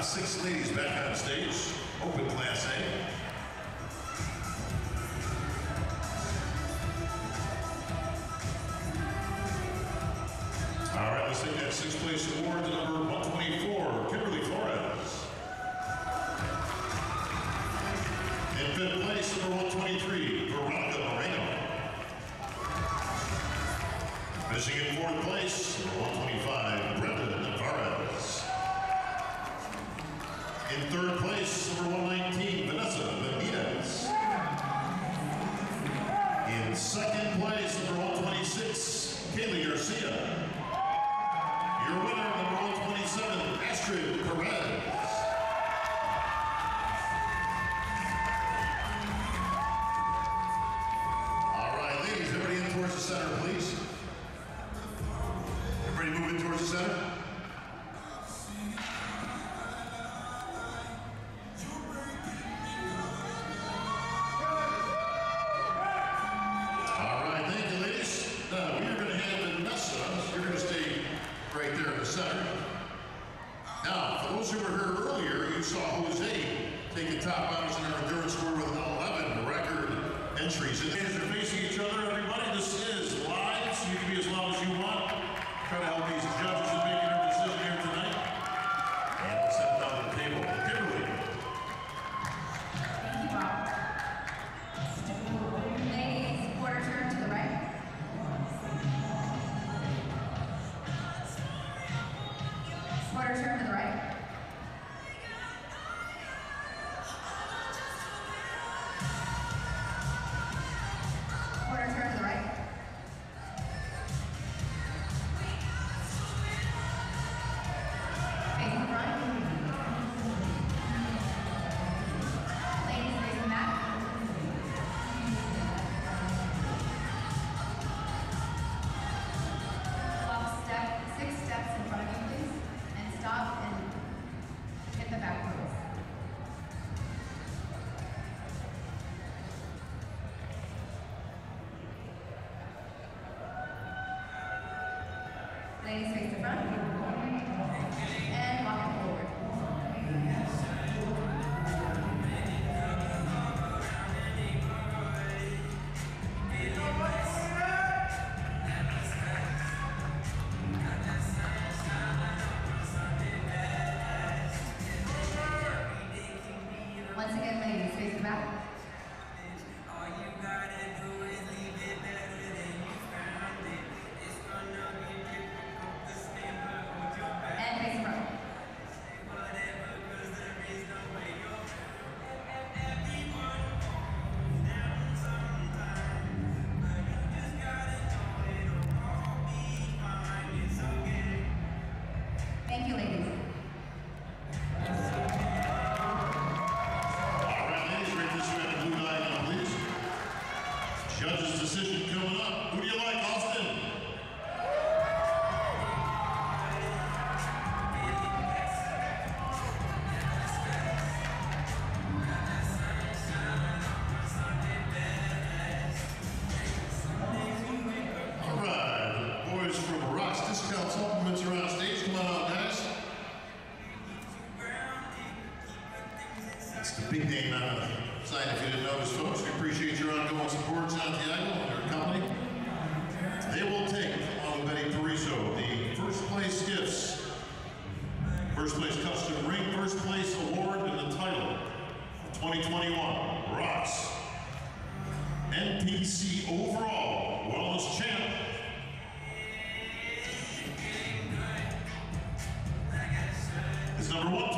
6 ladies back on stage. Open Class A. All right, let's take that 6th place award to number 124, Kimberly Flores. In 5th place, number 123, Veronica Moreno. Finishing in 4th place, number 125, Brenda Navarez. In 3rd place, number 119, Vanessa Benitez. In 2nd place, number 126, Kaylee Garcia. Your winner, number 127, Astrid Perez. All right, ladies, everybody in towards the center, please. Everybody move in towards the center. All right, thank you, ladies. Now, we are going to have Vanessa. You're going to stay right there in the center. Now, for those who were here earlier, you saw Jose take the top honors in our endurance score with 11 record entries. And as you're facing each other, everybody, this is live, so you can be as loud as you want. Try to help these judges in making their decision here tonight. And let's head down to the table. Kimberly. Thank you, Bob. Ladies, quarter turn to the right. Quarter turn to the right. Quarter turn to the right. Facing the front. Ladies, facing back. Walk 6 steps in front of you, please. And stop and hit the back wheels. Ladies, face the front. And walk it forward. Once again, ladies, face the back. All you gotta do is leave it better than you found it. It's gonna be difficult to stand up with your back. And face the front. Say whatever, cause there is no way you're everyone falls down sometime. But you just gotta know it'll all be fine. It's okay. Thank you, ladies. Judge's decision coming up. Who do you like, Austin? All right, boys from Rocks Discount Supplements are on stage. Come on out, guys. That's the big name on the sign if you didn't notice, folks. We appreciate your ongoing support, Santiago and your company. They will take on the Betty Pariso the first place gifts, first place custom ring, first place award, and the title of 2021 Rocks NPC Overall Wellness Champ. It's number 1.